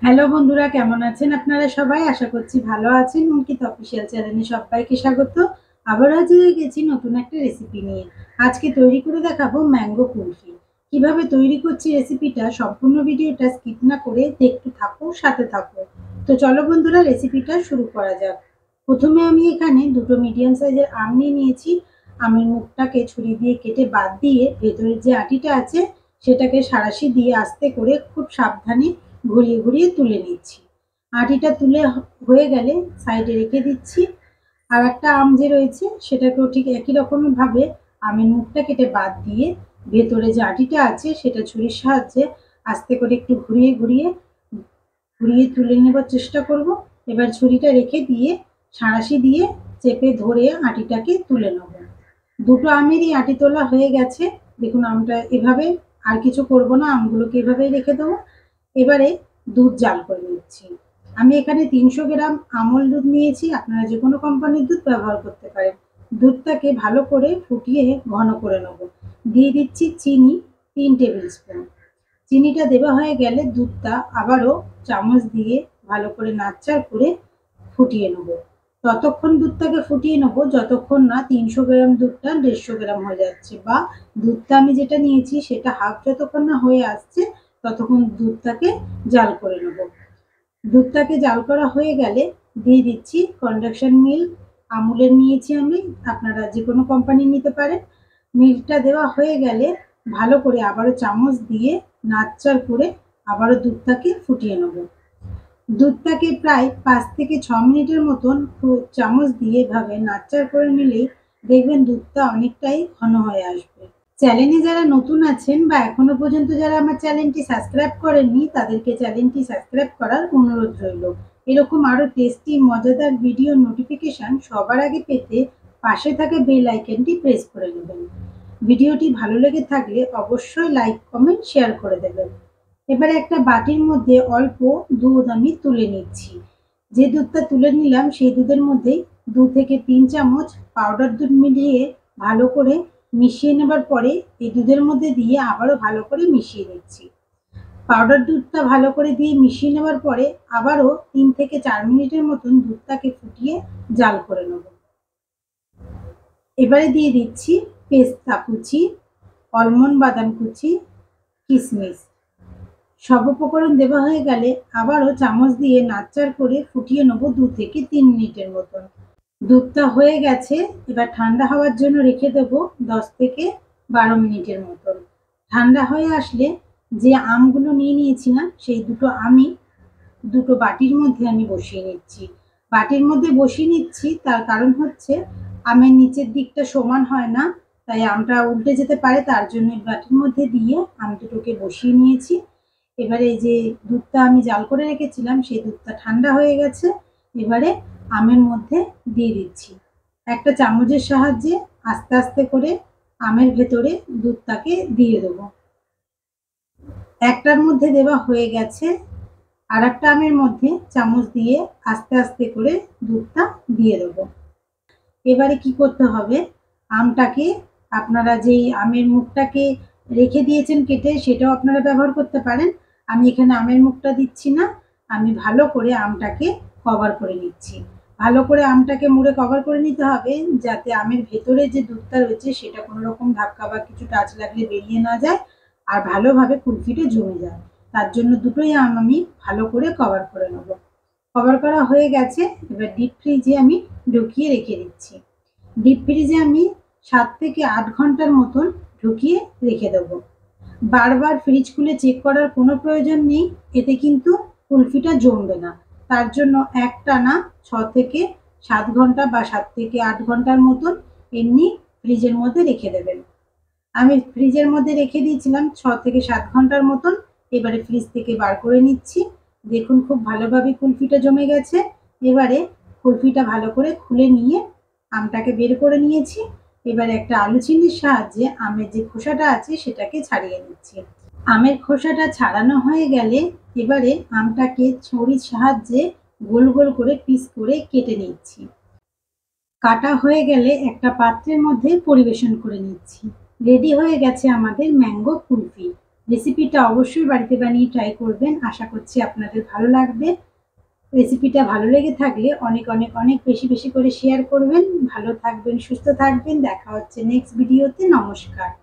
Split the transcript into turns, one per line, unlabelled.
Hello বন্ধুরা, কেমন আছেন আপনারা সবাই? আশা করছি ভালো আছেন। অঙ্কিত অফিসিয়াল চ্যানেলে সবাইকে স্বাগত। আবার হাজির হয়ে গেছি নতুন একটা রেসিপি নিয়ে। আজকে তৈরি করে দেখাবো ম্যাঙ্গো কুলফি। কিভাবে তৈরি করছি রেসিপিটা সম্পূর্ণ ভিডিওটা স্কিপ না করে দেখতে থাকো, সাথে থাকো। তো চলো বন্ধুরা, রেসিপিটা শুরু করা যাক। প্রথমে আমি এখানে দুটো মিডিয়াম সাইজের আম নিয়ে নিয়েছি। আমের মুখটাকে ছুরি দিয়ে কেটে বাদ দিয়ে ভেতরের যে আটিটা আছে সেটাকে সাঁড়াশি দিয়ে আস্তে করে খুব সাবধানে ঘুরিয়ে ঘুরিয়ে তুলে নিচ্ছি। আটিটা তুলে হয়ে গেলে সাইডে রেখে দিচ্ছি। আর একটা আম যে রয়েছে সেটাকেও ঠিক একই রকম ভাবে আমের মুখটা কেটে বাদ দিয়ে ভেতরে যে আটিটা আছে সেটা ছুরির সাহায্যে আস্তে করে একটু ঘুরিয়ে ঘুরিয়ে ঘুরিয়ে তুলে নেবার চেষ্টা করব। এবার ছুরিটা রেখে দিয়ে সাঁড়াশি দিয়ে চেপে ধরে আটিটাকে তুলে নেব। দুটো আমেরই আটি তোলা হয়ে গেছে। দেখুন আমটা এভাবে, আর কিছু করব না, আমগুলোকে এভাবেই রেখে দেবো। এবারে দুধ জাল করে নিচ্ছি। আমি এখানে 300 গ্রাম আমল দুধ নিয়েছি, আপনারা যে কোনো কোম্পানির দুধ ব্যবহার করতে পারেন। দুধটাকে ভালো করে ফুটিয়ে ঘন করে নেব। দিয়ে দিচ্ছি চিনি 3 টেবিল স্পুন। চিনিটা দেওয়া হয়ে গেলে দুধটা আবারও চামচ দিয়ে ভালো করে নাড়চাড় করে ফুটিয়ে নেব। ততক্ষণ দুধটাকে ফুটিয়ে নেব যতক্ষণ না 300 গ্রাম দুধটা 150 গ্রাম হয়ে যাচ্ছে, বা দুধটা আমি যেটা নিয়েছি সেটা হাফ যতক্ষণ না হয়ে আসছে ততক্ষণ দুধটাকে জাল করে নেব। দুধটাকে জাল করা হয়ে গেলে দিয়ে দিচ্ছি কন্ডেনসার মিল্ক। আমুলের নিয়েছি আমি, আপনারা যে কোনো কোম্পানি নিতে পারেন। মিল্কটা দেওয়া হয়ে গেলে ভালো করে আবারও চামচ দিয়ে নাড়চাড় করে আবারও দুধটাকে ফুটিয়ে নেব। দুধটাকে প্রায় 5 থেকে 6 মিনিটের মতন চামচ দিয়ে এভাবে নাড়চাড় করে নিলেই দেখবেন দুধটা অনেকটাই ঘন হয়ে আসবে। চ্যানেলে যারা নতুন আছেন বা এখনো পর্যন্ত যারা আমার চ্যানেলটি সাবস্ক্রাইব করেননি তাদেরকে চ্যানেলটি সাবস্ক্রাইব করার অনুরোধ রইল। এরকম আরো টেস্টি মজাদার ভিডিও নোটিফিকেশন সবার আগে পেতে পাশে থাকা বেল আইকনটি প্রেস করে নেবেন। ভিডিওটি ভালো লেগে থাকলে অবশ্যই লাইক, কমেন্ট, শেয়ার করে দেবেন। এবারে একটা বাটির মধ্যে অল্প দুধ আমি তুলে নিচ্ছি। যে দুধটা তুলে নিলাম সেই দুধের মধ্যেই 2 থেকে 3 চামচ পাউডার দুধ মিলিয়ে ভালো করে মিশিয়ে নেবার পরে এই দুধের মধ্যে দিয়ে আবারও ভালো করে মিশিয়ে নিচ্ছি। পাউডার দুধটা ভালো করে দিয়ে মিশিয়ে নেবার পরে আবারও 3 থেকে 4 মিনিটের মতন দুধটাকে ফুটিয়ে জাল করে নেব। এবারে দিয়ে দিচ্ছি পেস্তা কুচি, অলমন্ড বাদাম কুচি, কিশমিশ। সব উপকরণ দেওয়া হয়ে গেলে আবারও চামচ দিয়ে নাড়চাড় করে ফুটিয়ে নেব 2 থেকে 3 মিনিটের মতন। দুধটা হয়ে গেছে, এবার ঠান্ডা হওয়ার জন্য রেখে দেবো 10 থেকে 12 মিনিটের মতন। ঠান্ডা হয়ে আসলে যে আমগুলো নিয়ে নিয়েছিলাম সেই দুটো বাটির মধ্যে আমি বসিয়ে নিচ্ছি। বাটির মধ্যে বসিয়ে নিচ্ছি তার কারণ হচ্ছে আমের নিচের দিকটা সমান হয় না, তাই আমটা উল্টে যেতে পারে, তার জন্য বাটির মধ্যে দিয়ে আম দুটোকে বসিয়ে নিয়েছি। এবারে যে দুধটা আমি জাল করে রেখেছিলাম সেই দুধটা ঠান্ডা হয়ে গেছে। এবারে আমের মধ্যে দিয়ে দিচ্ছি। একটা চামচের সাহায্যে আস্তে আস্তে করে আমের ভেতরে দুধটাকে দিয়ে দেবো। একটার মধ্যে দেওয়া হয়ে গেছে, আর একটা আমের মধ্যে চামচ দিয়ে আস্তে আস্তে করে দুধটা দিয়ে দেবো। এবারে কি করতে হবে, আমটাকে আপনারা যেই আমের মুখটাকে রেখে দিয়েছেন কেটে সেটাও আপনারা ব্যবহার করতে পারেন। আমি এখানে আমের মুখটা দিচ্ছি না, আমি ভালো করে আমটাকে কভার করে নিচ্ছি। ভালো করে আমটাকে মুড়ে কভার করে নিতে হবে যাতে আমের ভেতরে যে দুধটা রয়েছে সেটা কোনো রকম ধাক্কা বা কিছু টাচ লাগলে বেরিয়ে না যায় আর ভালোভাবে কুলফিটা জমে যায়। তার জন্য দুটোই আম আমি ভালো করে কভার করে নেব। কভার করা হয়ে গেছে, এবার ডিপ ফ্রিজে আমি ঢুকিয়ে রেখে দিচ্ছি। ডিপ ফ্রিজে আমি 7 থেকে 8 ঘন্টার মতন ঢুকিয়ে রেখে দেবো। বারবার ফ্রিজ খুলে চেক করার কোনো প্রয়োজন নেই, এতে কিন্তু কুলফিটা জমবে না। তার জন্য একটানা 6 থেকে 7 ঘন্টা বা 7 থেকে 8 ঘন্টার মতন এমনি ফ্রিজের মধ্যে রেখে দেবেন। আমি ফ্রিজের মধ্যে রেখে দিয়েছিলাম 6 থেকে 7 ঘন্টার মতন। এবারে ফ্রিজ থেকে বার করে নিচ্ছি। দেখুন খুব ভালোভাবে কুলফিটা জমে গেছে। এবারে কুলফিটা ভালো করে খুলে নিয়ে আমটাকে বের করে নিয়েছি। এবারে একটা আলু চিনির সাহায্যে আমের যে খোসাটা আছে সেটাকে ছাড়িয়ে নিচ্ছি। আমের খোসাটা ছাড়ানো হয়ে গেলে এবারে আমটাকে ছুরির সাহায্যে গোল গোল করে পিস করে কেটে নিচ্ছি। কাটা হয়ে গেলে একটা পাত্রের মধ্যে পরিবেশন করে নিচ্ছি। রেডি হয়ে গেছে আমাদের ম্যাঙ্গো কুলফি। রেসিপিটা অবশ্যই বাড়িতে বানিয়ে ট্রাই করবেন, আশা করছি আপনাদের ভালো লাগবে। রেসিপিটা ভালো লেগে থাকলে অনেক অনেক অনেক বেশি বেশি করে শেয়ার করবেন। ভালো থাকবেন, সুস্থ থাকবেন, দেখা হচ্ছে নেক্সট ভিডিওতে। নমস্কার।